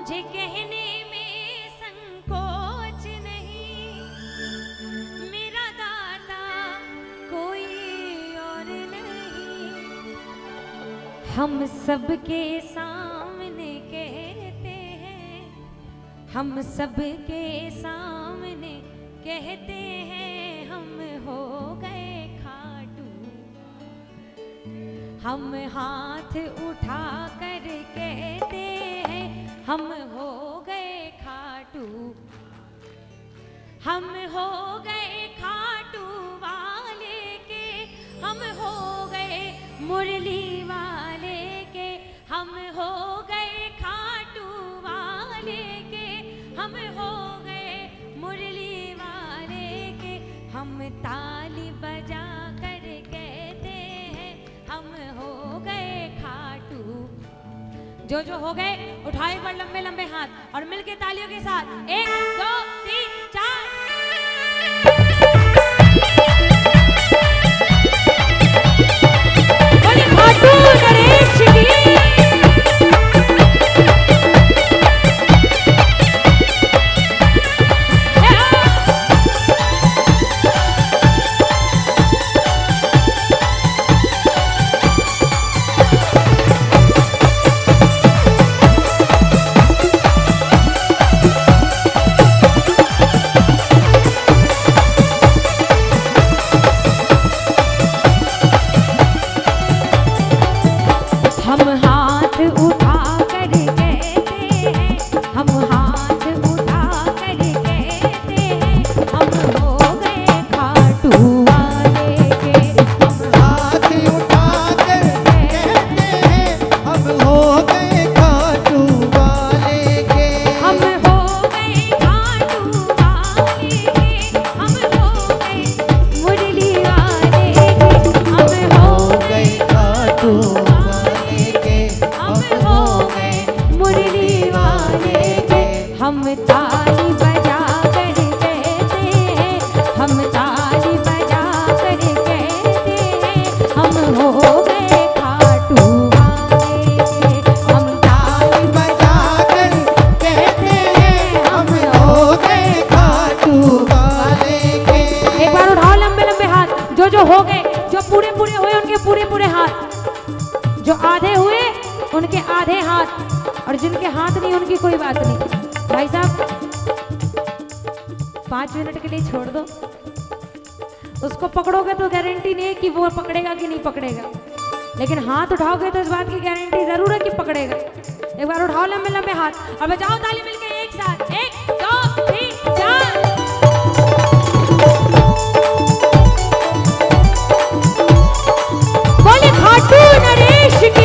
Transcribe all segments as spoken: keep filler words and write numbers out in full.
मुझे कहने में संकोच नहीं, मेरा दाता कोई और नहीं। हम सबके सामने कहते हैं, हम सबके सामने कहते हैं, हम हो गए खाटू। हम हाथ उठा कर कहते हैं, हम हो गए खाटू। हम हो गए खाटू वाले के, हम हो गए मुरली वाले के। हम हो गए खाटू वाले के, हम हो गए मुरली वाले के। हम ताली बजा कर कहते हैं, हम हो गए खाटू। जो जो हो गए उठाए एक बार लंबे लंबे हाथ और मिलके तालियों के साथ एक दो तीन चार। बोले खाटू नरेश की। और जिनके हाथ नहीं उनकी कोई बात नहीं। भाई साहब पाँच मिनट के लिए छोड़ दो, उसको पकड़ोगे तो गारंटी नहीं है कि वो पकड़ेगा कि नहीं पकड़ेगा, लेकिन हाथ उठाओगे तो इस बात की गारंटी जरूर है कि पकड़ेगा। एक बार उठाओ लंबे लंबे हाथ और बजाओ ताली मिलके एक साथ, एक दो तीन चार। बोले खाटू नरेश की।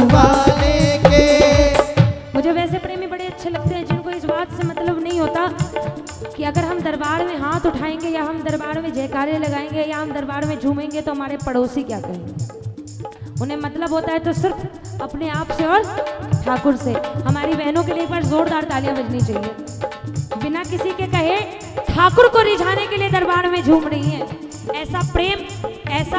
वाले के। मुझे वैसे प्रेमी बड़े अच्छे लगते हैं जिनको इस बात से मतलब नहीं होता कि अगर हम दरबार में हाथ उठाएंगे या हम दरबार में जयकारे लगाएंगे या हम दरबार में झूमेंगे तो हमारे पड़ोसी क्या कहेंगे। उन्हें मतलब होता है तो सिर्फ अपने आप से और ठाकुर से। हमारी बहनों के लिए एक बार जोरदार तालियां बजनी चाहिए। बिना किसी के कहे ठाकुर को रिझाने के लिए दरबार में झूम रही हैं। ऐसा प्रेम, ऐसा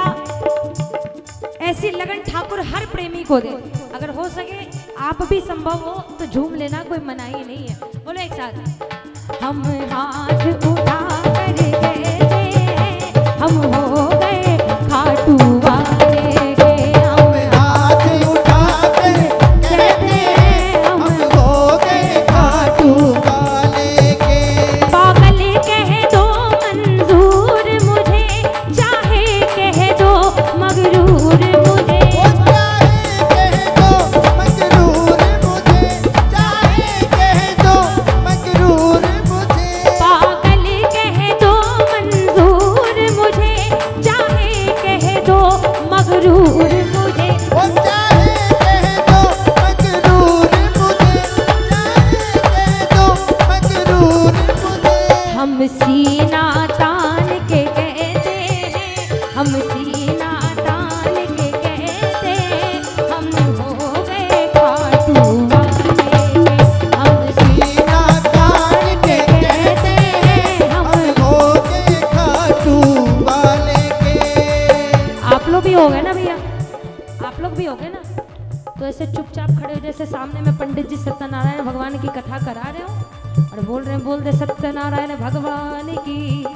ऐसी लगन ठाकुर हर प्रेमी को दे। अगर हो सके आप भी संभव हो तो झूम लेना, कोई मनाही नहीं है। बोलो एक साथ। हम हाथ उठा कर कहते हैं हम हो गए खाटू वाले के। हम हाथ उठा कर कहते हैं हम हो गए खाटू वाले के। पागल कह दो मंजूर मुझे, चाहे कह दो मगरूर मुझे। वो चाहे कह दो मजरूर मुझे, चाहे कह दो मजरूर मुझे। पागल कह दो मंजूर मुझे, चाहे कह दो मगरूर मुझे। वो चाहे कह दो मजरूर मुझे, चाहे कह दो मजरूर मुझे। हम सीना तान के कहते हैं, हम सीना तान के कहते हैं हम हो गए खाटू वाले के। हम सीना तान के कहते हैं हम हो गए खाटू वाले के। आप लोग भी हो गए ना भैया, आप लोग भी हो गए ना। तो ऐसे चुपचाप खड़े हो जैसे सामने में पंडित जी सत्यनारायण भगवान की कथा करा रहे हो और बोल रहे हैं बोल दे सत्यनारायण भगवान की।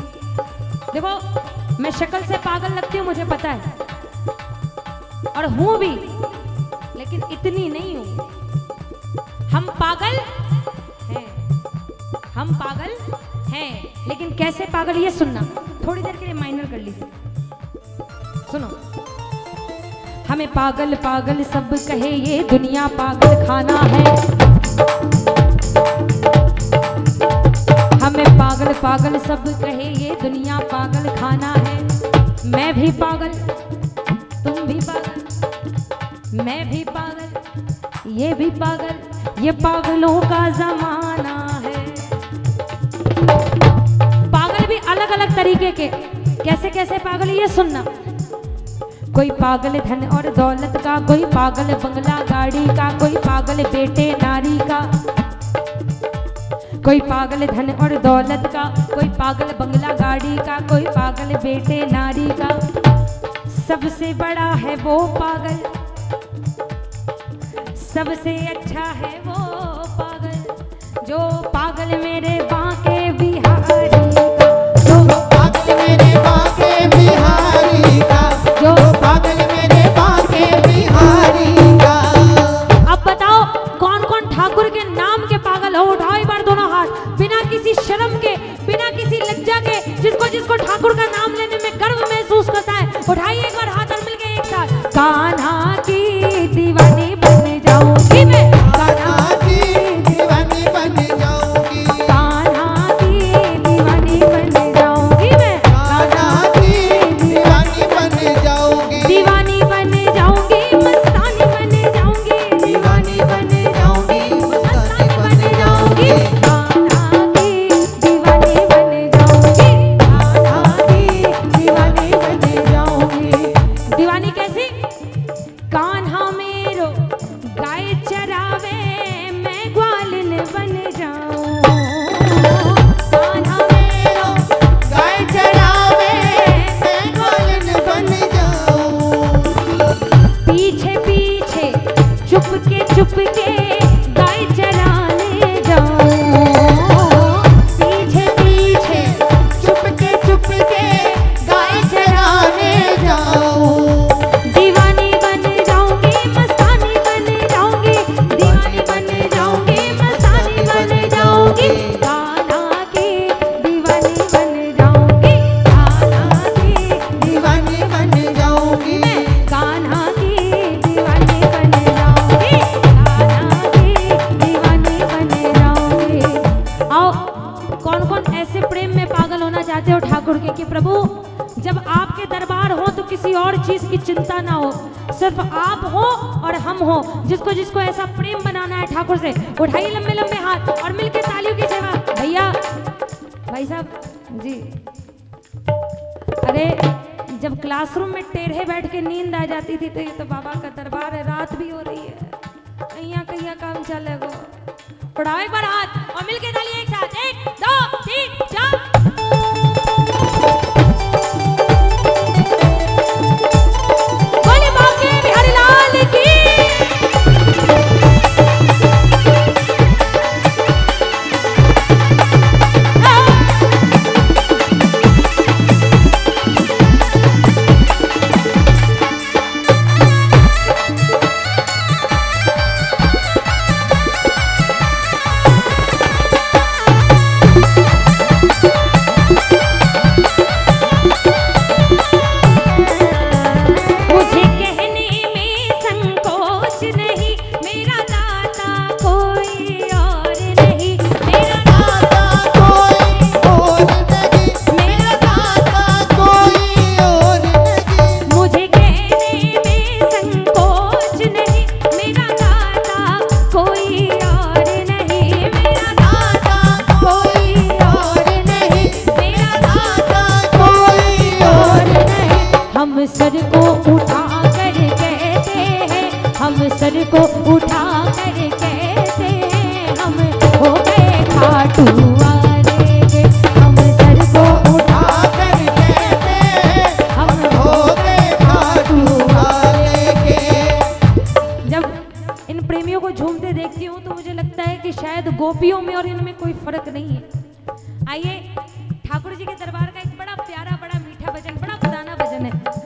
देखो मैं शक्ल से पागल लगती हूँ मुझे पता है और हूँ भी, लेकिन इतनी नहीं हूँ। हम पागल हैं, हम पागल हैं, लेकिन कैसे पागल ये सुनना। थोड़ी देर के लिए माइनर कर लीजिए, सुनो। हमें पागल पागल सब कहे ये दुनिया पागल खाना है। हमें पागल पागल सब कहे ये दुनिया पागल खाना है। मैं भी पागल, तुम भी पागल, मैं भी पागल, ये भी पागल, ये पागलों का जमाना है। पागल भी अलग अलग तरीके के, कैसे कैसे पागल ये सुनना। कोई पागल धन और दौलत का, कोई पागल बंगला गाड़ी का, कोई पागल बेटे नारी का। कोई पागल धन और दौलत का, कोई पागल बंगला गाड़ी का, कोई पागल बेटे नारी का। सबसे बड़ा है वो पागल, सबसे अच्छा है वो पागल, जो पागल मेरे बांके बिहारी का, जो पागल मेरे बांके बिहारी का, जो पागल मेरे बांके बिहारी का। अब बताओ कौन कौन ठाकुर के नाम के पागल हो। उठाओ एक बार दोनों हाथ, बिना किसी शर्म के, बिना किसी लज्जा के, जिसको जिसको ठाकुर का नाम लेने में गर्व महसूस करता है, उठाइए एक बार हाथ और मिलके एक साथ। कान्हा की दीवानी बन जाऊंगी मैं, कान्हा की दीवानी बन जाऊंगी, कान्हा की दीवानी बन जाऊंगी मैं, कान्हा की दीवानी बन जाऊंगी, दीवानी बन जाऊंगी, मस्तानी बन जाऊंगी, दीवानी बन जाऊंगी, मस्तानी बन जाऊंगी, कान्हा की दीवानी बन जाऊंगी, कान्हा की दीवानी बन जाऊंगी। दीवानी कैसी? कान्हा मेरो गाय चरावे मैं ग्वालिन बन जाऊं, कान्हा मेरो गाय चरावे मैं ग्वालिन बन जाऊं, पीछे पीछे चुपके चुपके गाय चराने जाऊं, पीछे पीछे चुपके चुपके गाय चराने जाऊं, दीवानी बन जाऊंगी, मस्तानी बन जाऊंगी, दीवानी बन जाऊंगी, मस्तानी बन जाऊंगी, कान्हा की दीवानी बन जाऊंगी, कान्हा की दीवानी बन जाऊंगी, मैं कान्हा की दीवानी बन जाऊंगी, कान्हा की दीवानी बन जाऊंगी। आओ कौन कौन ऐसे प्रेम में पागल होना चाहते हो ठाकुर के कि प्रभु जब आपके दरबार हो तो किसी और चीज की चिंता ना हो, सिर्फ आप हो और हम हो, जिसको जिसको ऐसा प्रेम बनाना है ठाकुर से, उठाइए लंबे लंबे हाथ और मिलके तालियों की सेवा। भैया भाई साहब जी, अरे जब क्लासरूम में टेढ़े बैठ के नींद आ जाती थी तो ये तो बाबा का दरबार है, रात भी हो रही है, कहीं कहीं काम चलेगा। पढ़ाओ एक बार हाथ और मिलके तालियां एक साथ, एक दो तीन चार। बोले बांके बिहारी लाल की। हम सर को उठा कर कहते हैं, हम सर को उठा कर कहते हैं, हम हो गए खाटू वाले के। हम सर को उठा कर कहते हैं, हम हो गए खाटू वाले के। जब इन प्रेमियों को झूमते देखती हूँ तो मुझे लगता है कि शायद गोपियों में और इनमें कोई फर्क नहीं है।